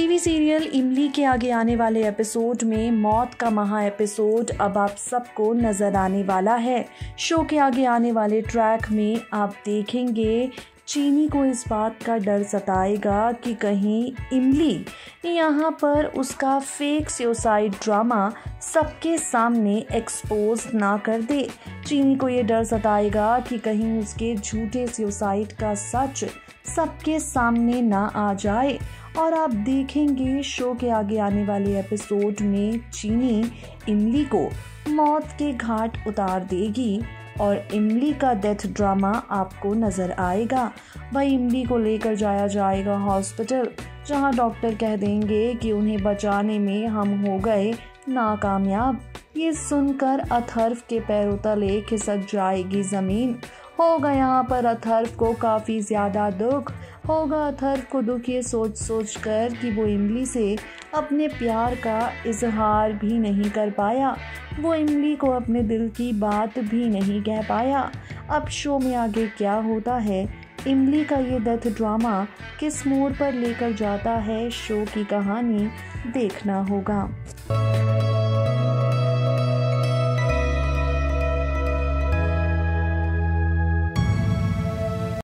TV serial इमली के आगे आने वाले एपिसोड में मौत का महा एपिसोड अब आप सबको नजर आने वाला है। शो के आगे आने वाले ट्रैक में आप देखेंगे चीनी को इस बात का डर सताएगा कि कहीं इमली यहाँ पर उसका फेक सुसाइड ड्रामा सबके सामने एक्सपोज ना कर दे। चीनी को ये डर सताएगा कि कहीं उसके झूठे सुसाइड का सच सबके सामने ना आ जाए। और आप देखेंगे शो के आगे आने वाले एपिसोड में चीनी इमली को मौत के घाट उतार देगी और इमली का डेथ ड्रामा आपको नज़र आएगा। वही इमली को लेकर जाया जाएगा हॉस्पिटल, जहां डॉक्टर कह देंगे कि उन्हें बचाने में हम हो गए नाकामयाब। ये सुनकर अथर्व के पैरों तले खिसक जाएगी ज़मीन। होगा यहाँ पर अथर्व को काफ़ी ज़्यादा दुख। होगा अथर्व को दुख ये सोच सोच कर कि वो इमली से अपने प्यार का इजहार भी नहीं कर पाया, वो इमली को अपने दिल की बात भी नहीं कह पाया। अब शो में आगे क्या होता है, इमली का ये डेथ ड्रामा किस मोड़ पर लेकर जाता है, शो की कहानी देखना होगा।